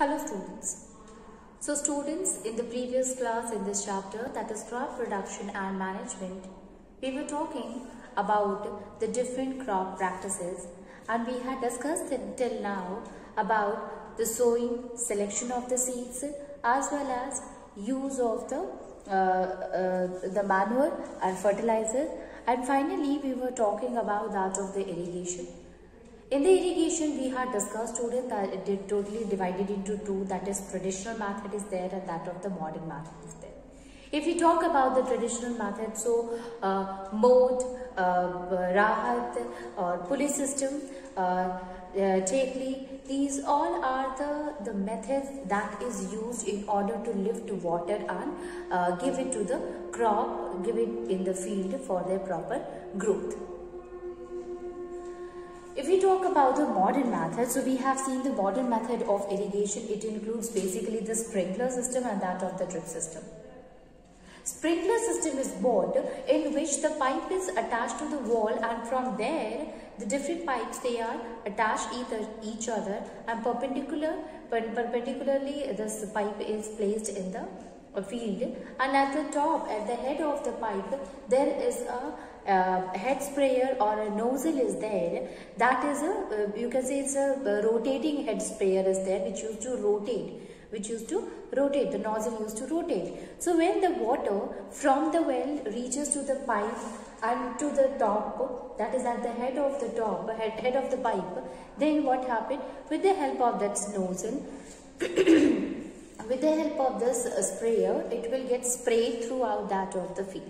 Hello students. So students, in the previous class in this chapter, that is crop production and management, we were talking about the different crop practices, and we had discussed till now about the sowing, selection of the seeds, as well as use of the manure and fertilizer, and finally we were talking about that of the irrigation. In the irrigation, we had discussed, students, that it is totally divided into two, that is traditional method is there and that of the modern method is there. If we talk about the traditional method, so mode, rahat or pulley system, tekli, these all are the methods that is used in order to lift water and give it to the crop, give it in the field for their proper growth. If we talk about the modern method, so we have seen the modern method of irrigation. It includes basically the sprinkler system and that of the drip system. Sprinkler system is what in which the pipe is attached to the wall, and from there the different pipes, they are attached each other, and perpendicularly this pipe is placed in the field, and at the top, at the head of the pipe, there is a head sprayer or a nozzle is there. That is a you can say it's a rotating head sprayer is there, which used to rotate, the nozzle used to rotate. So when the water from the well reaches to the pipe and to the top, that is at the head of the top, head of the pipe, then what happened, with the help of that nozzle with the help of this sprayer, it will get sprayed throughout that of the field.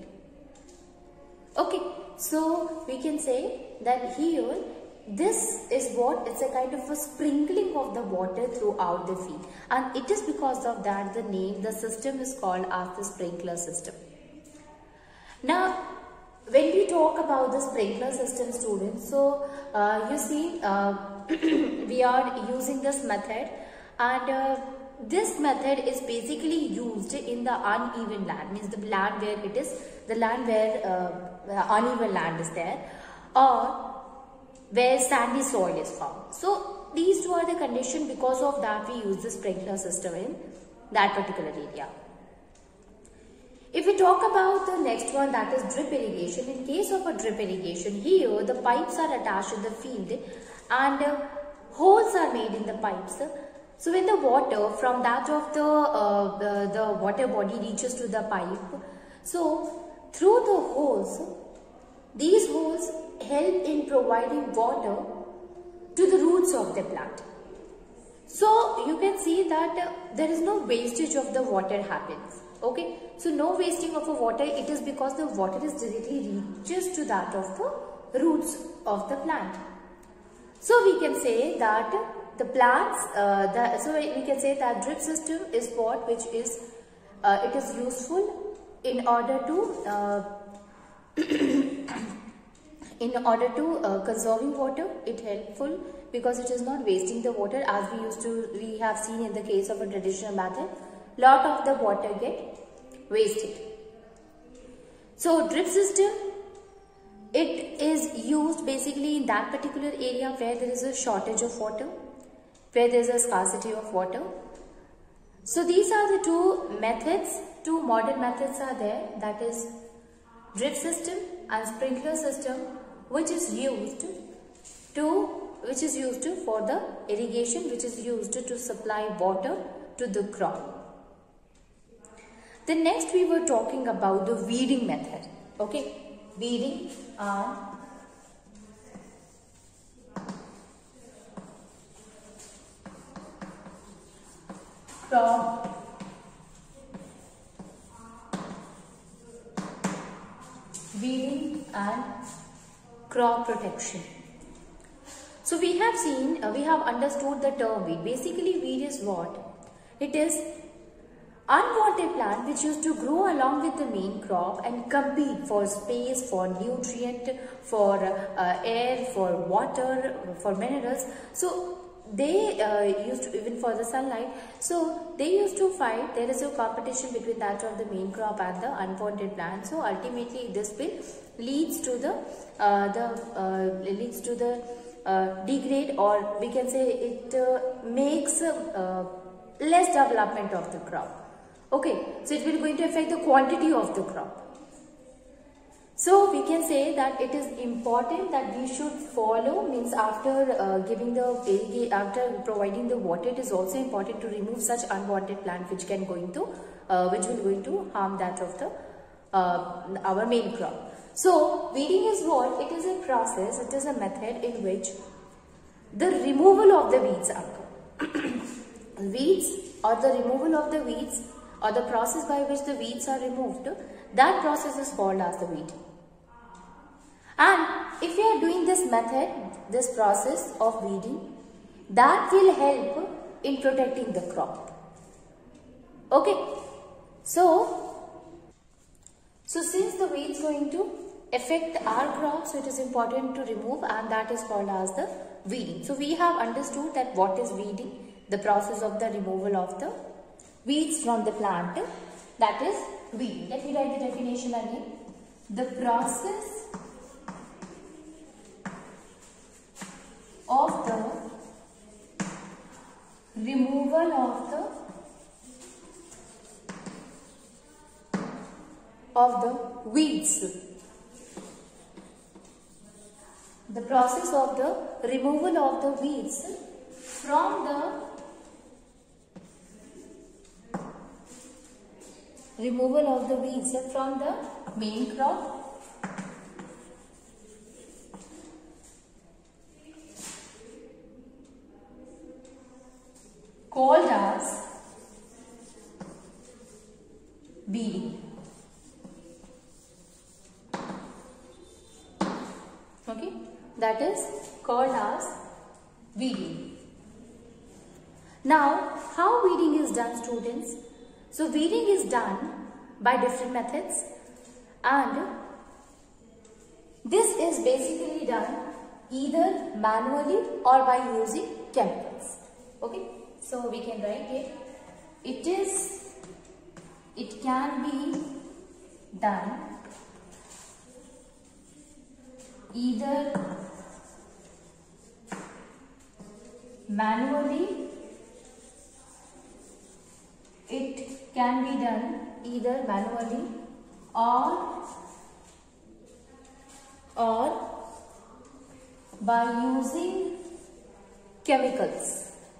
Okay, so we can say that here, this is what, it's a kind of a sprinkling of the water throughout the field, and it is because of that the system is called as the sprinkler system. Now, when we talk about the sprinkler system, students, so you see we are using this method, and this method is basically used in the uneven land, means the land where it is, the land where uneven land is there, or where sandy soil is found. So these two are the conditions, because of that we use the sprinkler system in that particular area. If we talk about the next one, that is drip irrigation. In case of a drip irrigation, here the pipes are attached to the field and holes are made in the pipes. So when the water from that of the water body reaches to the pipe, so through the holes, these holes help in providing water to the roots of the plant. So you can see that there is no wastage of the water happens. Okay, so no wasting of the water, it is because the water is directly reaches to that of the roots of the plant. So we can say that the plants, so we can say that drip system is what which is, it is useful in order to conserving water. It helpful because it is not wasting the water, as we have seen in the case of a traditional method, lot of the water get wasted. So drip system, it is used basically in that particular area where there is a shortage of water, where there is a scarcity of water. So these are the two methods, two modern methods are there, that is drip system and sprinkler system, which is used for the irrigation, which is used to supply water to the crop. Then next we were talking about the weeding method. Okay, weeding and crop protection. So we have seen, we have understood the term weed. Basically weed is what? It is unwanted plant which used to grow along with the main crop and compete for space, for nutrient, for air, for water, for minerals. So they used to, even for the sunlight, so they used to fight. There is a competition between that of the main crop and the unwanted plant. So ultimately this will leads to the degrade, or we can say it makes less development of the crop. Okay, so it will going to affect the quantity of the crop. So we can say that it is important that we should follow, means after after providing the water, it is also important to remove such unwanted plant which will going to harm that of the our main crop. So weeding is what? It is a process, it is a method in which the removal of the weeds occur. Weeds, or the removal of the weeds, or the process by which the weeds are removed, that process is called as the weeding. And if we are doing this method, this process of weeding, that will help in protecting the crop. Okay. So since the weeds going to affect our crop, so it is important to remove, and that is called as the weeding. So we have understood that what is weeding, the process of the removal of the weeds from the plant, that is weeding. Let me write the definition again. The process of the removal of the weeds. The process of the removal of the weeds from the main crop called as weeding. Okay, that is called as weeding. Now, how weeding is done, students? So weeding is done by different methods, and this is basically done either manually or by using chemicals. Okay, so we can write here, it can be done either manually, or by using chemicals.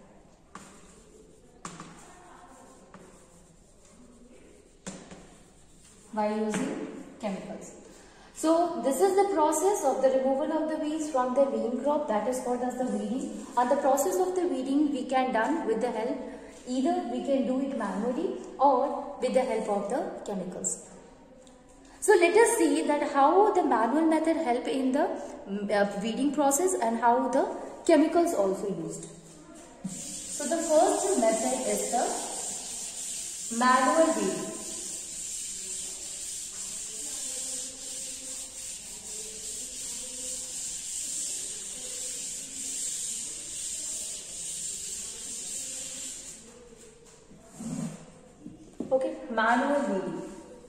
So this is the process of the removal of the weeds from the main crop, that is called as the weeding. And the process of the weeding we can done with the help, either we can do it manually or with the help of the chemicals. So let us see that how the manual method help in the weeding process and how the chemicals also used. So the first method is the manual weeding. Okay, manual weeding.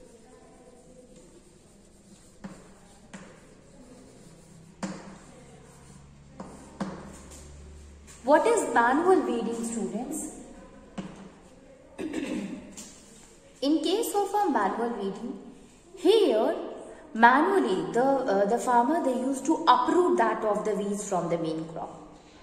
What is manual weeding, students? In case of a manual weeding, here manually the farmer, they used to uproot that of the weeds from the main crop.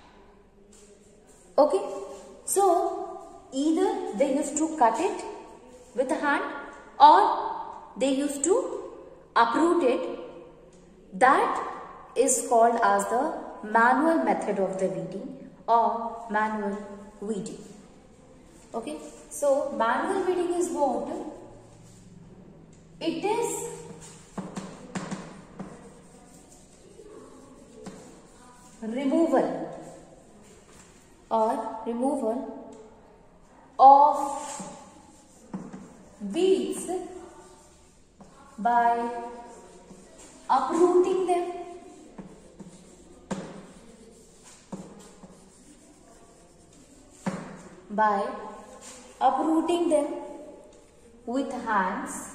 Okay, so either they used to cut it with a hand or they used to uproot it. That is called as the manual method of the weeding or manual weeding. Okay, so manual weeding is what? It is removal of weeds by uprooting them, with hands,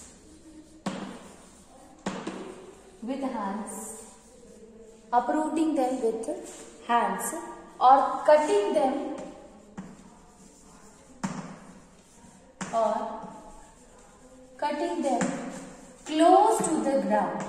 uprooting them with hands, or cutting them or cutting them close to the ground.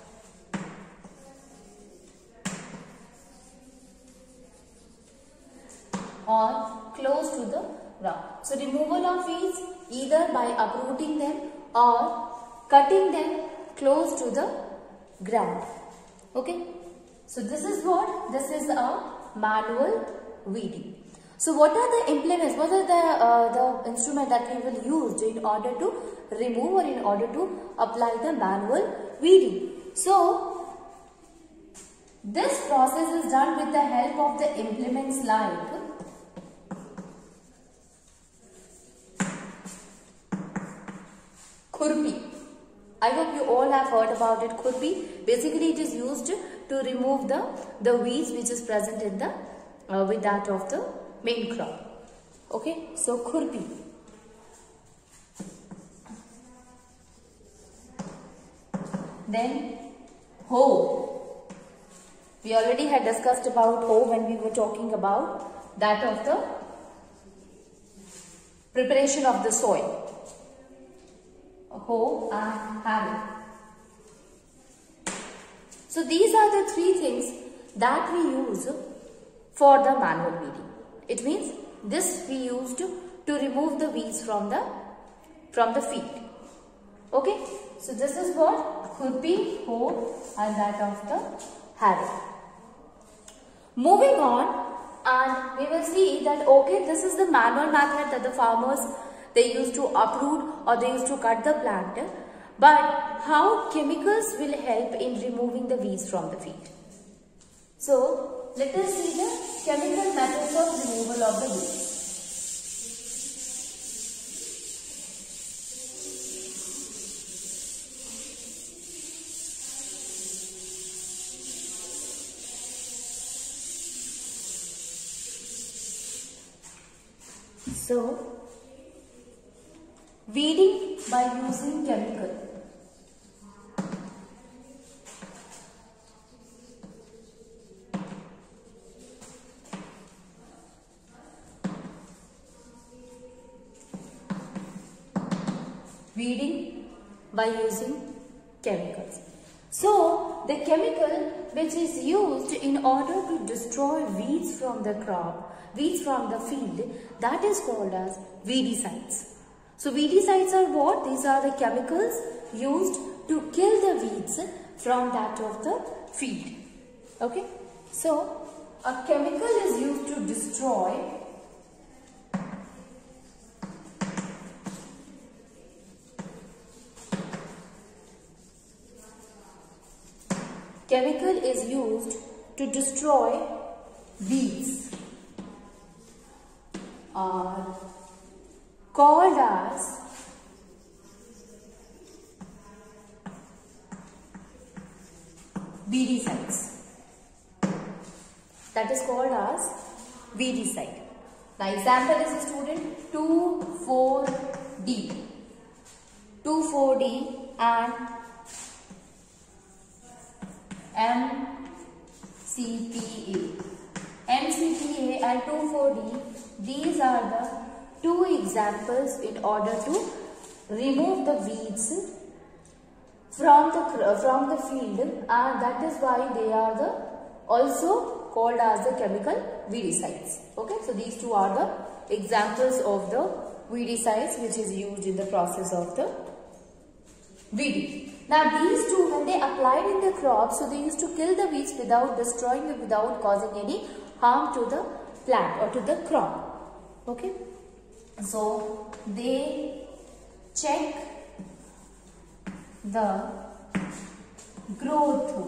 Or close to the ground. So removal of weeds either by uprooting them or cutting them close to the ground. Okay. So this is what? This is a manual weeding. So what are the implements? What are the instrument that we will use in order to remove or in order to apply the manual weeding? So this process is done with the help of the implements like khurpi. I hope you all have heard about it. Khurpi, basically it is used to remove the weeds which is present in the with that of the main crop. Okay, so khurpi. Then hoe. We already had discussed about hoe when we were talking about that of the preparation of the soil. Hoe and harrow. So these are the three things that we use for the manual weeding. It means this we used to remove the weeds from the field. Okay. So this is what khurpi, hoe and that of the harrow. Moving on, and we will see that okay, this is the manual method that the farmers they used to uproot or they used to cut the plant. But how chemicals will help in removing the weeds from the field? So let us see the chemical methods of removal of the weeds. So weeding by using chemical. Weeding by using chemicals. So the chemical which is used in order to destroy weeds from the crop, weeds from the field, that is called as weedicides. So weedicides are what? These are the chemicals used to kill the weeds from that of the field. Okay. So a chemical is used to destroy weeds are called as weedicides. That is called as weedicide. The example is a student 2,4-D. 2,4-D and MCPA. MCPA and 2,4-D, these are the two examples in order to remove the weeds from the field, and that is why they are also called as the chemical weedicides. Okay, so these two are the examples of the weedicides which is used in the process of the weeding. Now these two, when they applied in the crops, so they used to kill the weeds without destroying them, without causing any harm to the plant or to the crop. Okay, so they check the growth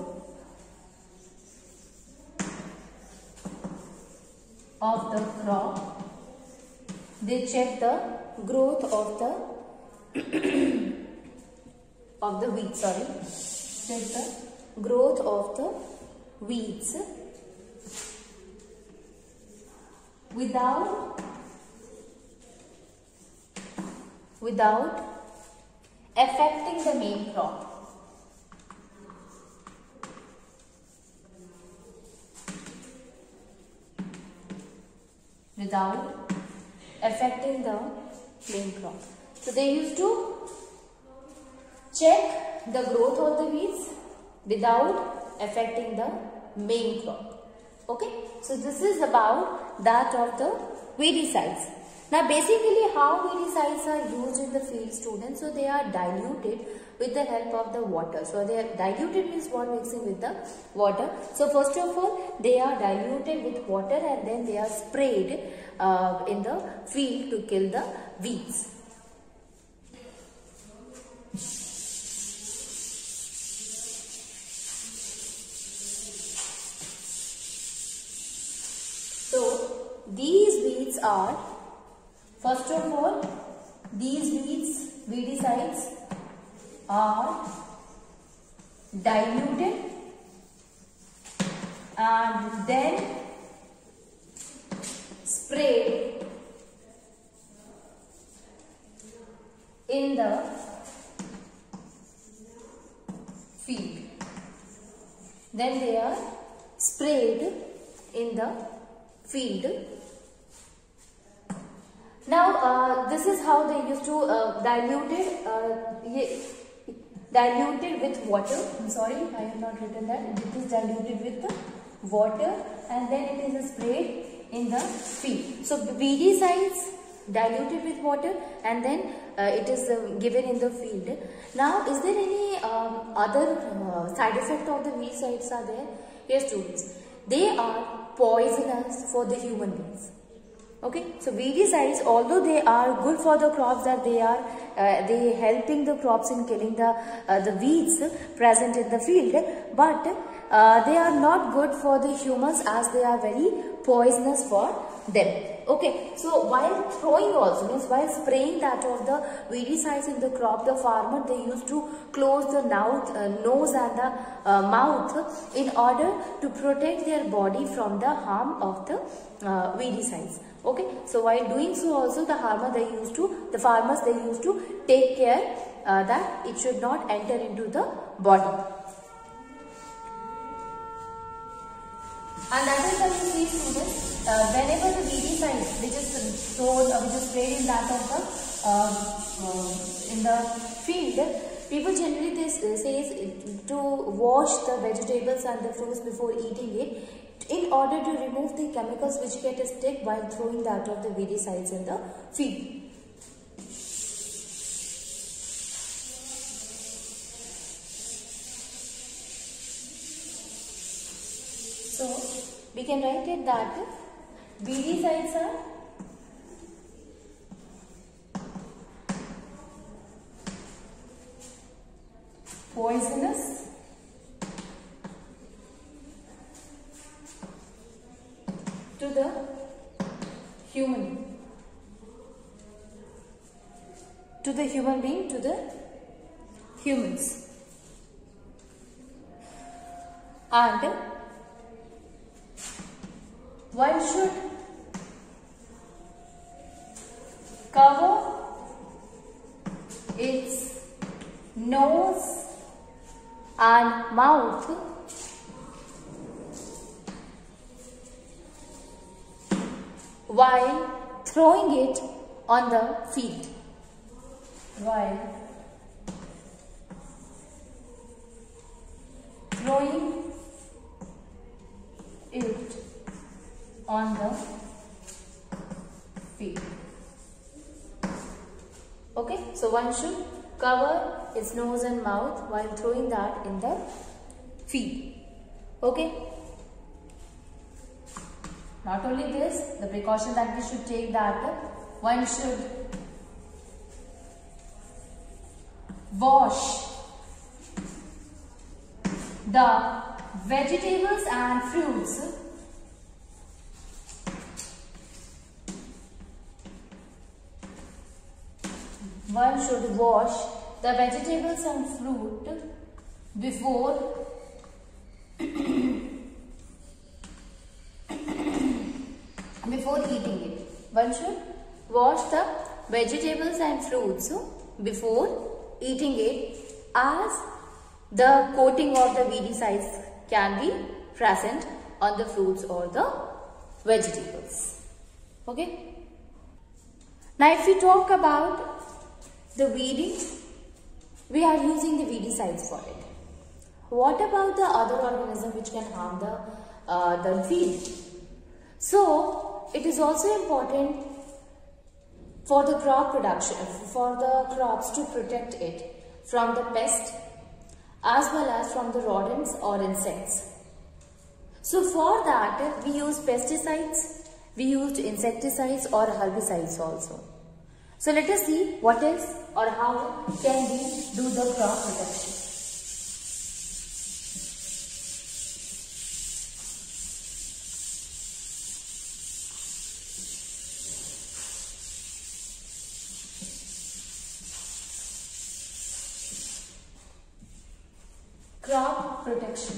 of the crop. They check the growth of the weeds. Sorry, check the growth of the weeds without affecting the main crop. Without affecting the main crop. So they used to check the growth of the weeds without affecting the main crop. Okay, so this is about that of the weedicides. Now basically how weedicides are used in the field, students, so they are diluted with the help of the water. So they are diluted means what, mixing with the water. So first of all they are diluted with water and then they are sprayed in the field to kill the weeds. So these weeds are, first of all, these weedicides are diluted and then sprayed in the field. Then they are sprayed in the field. Now this is how they used to diluted with water. I'm sorry, I have not written that. It is diluted with the water and then it is sprayed in the field. So weedicides diluted with water and then it is given in the field. Now is there any other side effect of the weedicides are there? Yes students, they are poisonous for the human beings. Okay, so weedicides, although they are good for the crops, that they are they helping the crops in killing the weeds present in the field, but they are not good for the humans as they are very poisonous for them. Okay, so while throwing also, means while spraying that of the weedicides in the crop, the farmer, they used to close the nose and the mouth in order to protect their body from the harm of the weedicides. Okay, so while doing so also the farmers they used to take care that it should not enter into the body. And that is why you see students, whenever the weedicide which is thrown, which is sprayed in that of the in the field, people generally they say to wash the vegetables and the fruits before eating it, in order to remove the chemicals which get stuck while throwing that of the weedicides in the field. So we can write it that weedicides are poisonous to the human being, to the humans, and one should cover its nose and mouth while throwing it on the field. While throwing it on the field. Okay, so one should cover its nose and mouth while throwing that in the field. Okay. Not only this, the precaution that we should take, that one should wash the vegetables and fruits before eating it. One should wash the vegetables and fruits before eating it, as the coating of the weedicides can be present on the fruits or the vegetables. Okay. Now if we talk about the weeding, we are using the weedicides for it. What about the other organism which can harm the field? So it is also important for the crop production, for the crops to protect it from the pest as well as from the rodents or insects. So for that we use pesticides, we used insecticides or herbicides also. So let us see what is or how can we do the crop protection. Crop protection.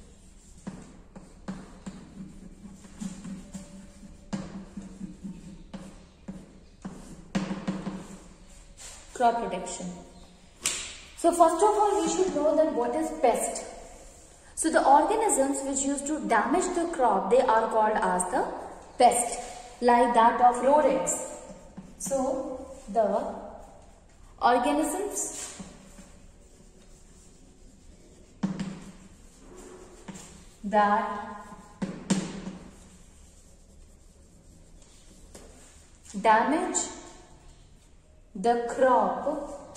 Crop protection. So first of all, we should know that what is pest. So the organisms which used to damage the crop, they are called as the pest, like that of rodents. So the organisms that damage the crop,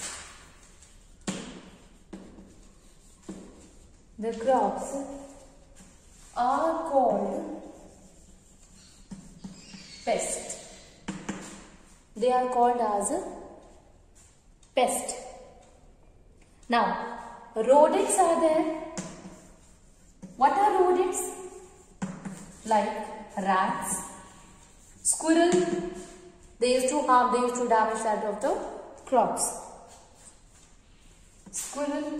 the crops are called pest. They are called as a pest. Now, rodents are there. What are rodents? Like rats, squirrel. They used to harm, they used to damage that of the crops. Squirrel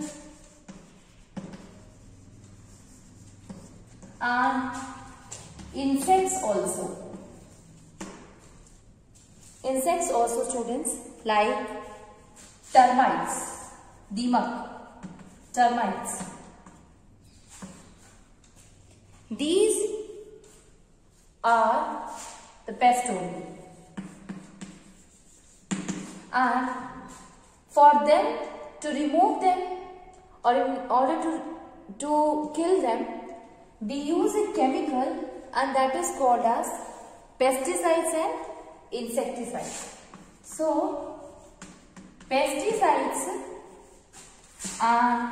and insects also. Insects also, students, like termites, dimak, termites. These are the pest only. And for them to remove them, or in order to kill them, we use a chemical, and that is called as pesticides and insecticides. So pesticides and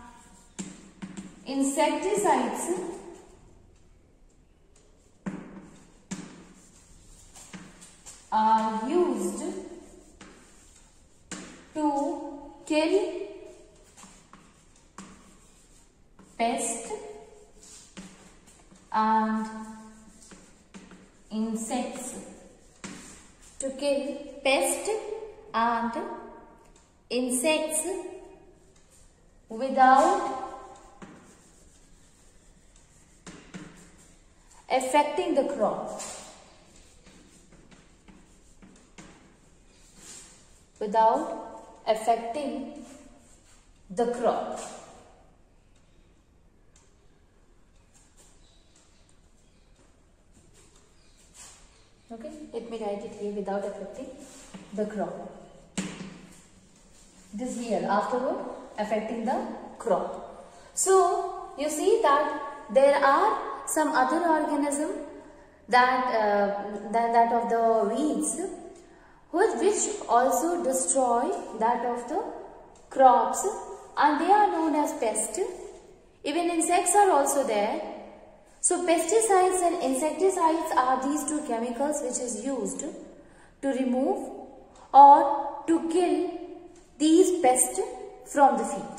insecticides are used to kill pest and insects. To kill pest and insects without affecting the crop. Without affecting the crop. Okay, let me write it here, without affecting the crop. This here, afterward, affecting the crop. So, you see that there are some other organism that of the weeds, which also destroy that of the crops, and they are known as pests. Even insects are also there. So pesticides and insecticides are these two chemicals which is used to remove or to kill these pests from the field.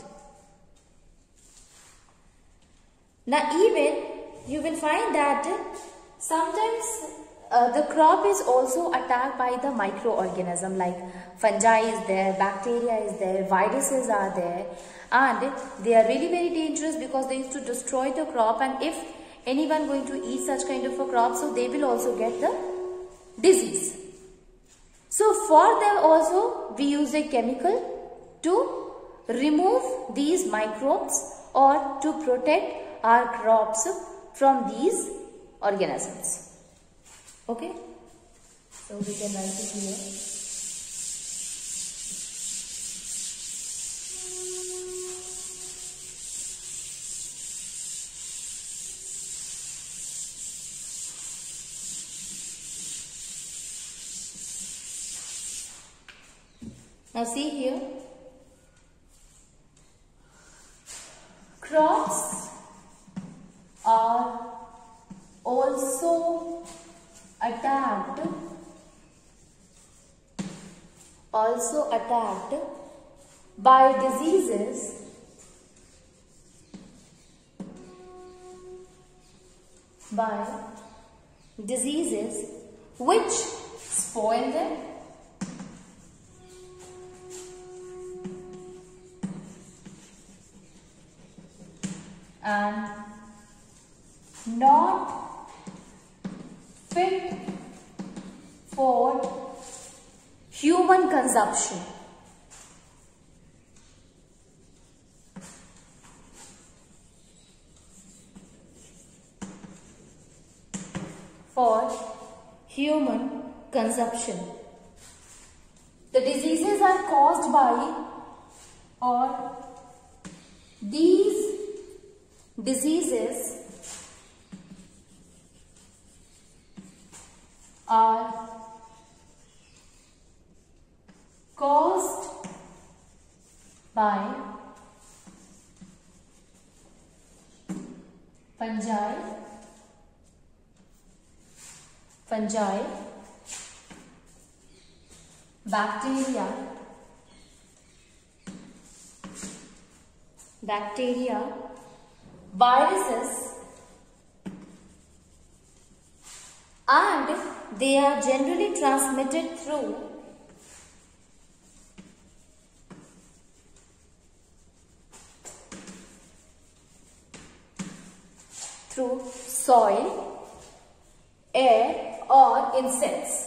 Now even you will find that sometimes the crop is also attacked by the microorganism, like fungi is there, bacteria is there, viruses are there, and they are really very dangerous because they used to destroy the crop, and if anyone going to eat such kind of a crop, so they will also get the disease. So for them also we use a chemical to remove these microbes or to protect our crops from these organisms. Okay, so we can write it here. Now see here, crops are also attacked by diseases which spoil them and not fit for human consumption. The diseases are caused by, or these diseases are caused by fungi, bacteria, viruses, and they are generally transmitted through soil, air, or insects.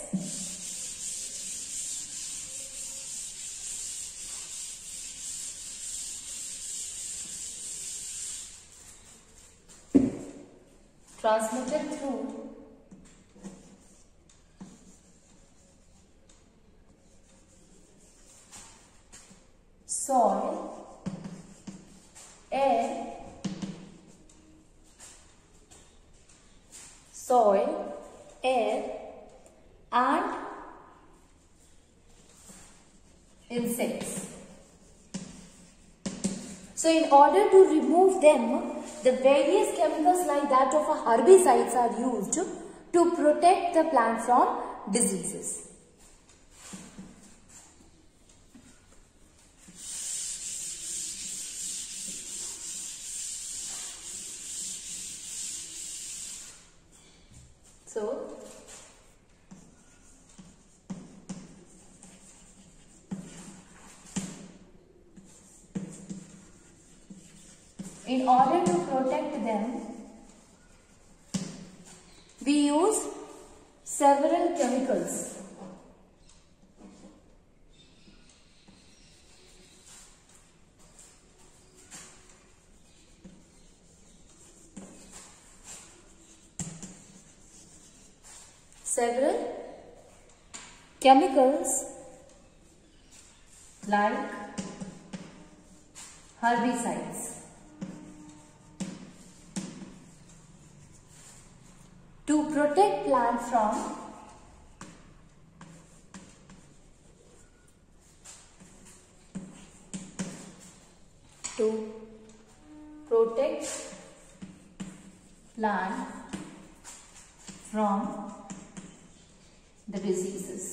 Transmitted through soil, air, and insects. So in order to remove them, the various chemicals like that of herbicides are used to protect the plant from diseases. So, in order to protect them, we use several chemicals. Like herbicides to protect plant from the diseases.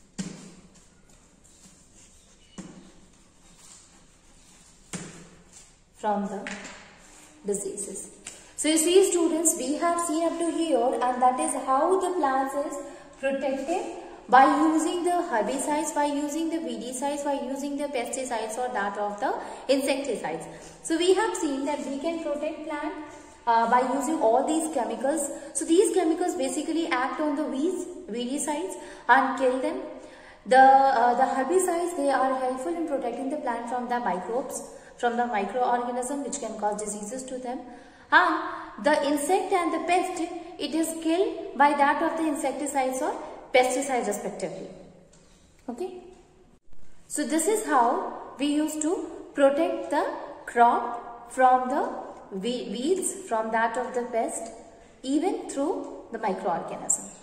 So you see students, we have seen up to here, and that is how the plants is protected by using the herbicides, by using the weedicides, by using the pesticides or that of the insecticides. So we have seen that we can protect plant by using all these chemicals. So these chemicals basically act on the weeds, weedicides, and kill them. The herbicides, they are helpful in protecting the plant from the microbes, from the microorganism which can cause diseases to them. And the insect and the pest, it is killed by that of the insecticides or pesticides respectively. Okay. So this is how we used to protect the crop from the weeds, from that of the pest, even through the microorganism.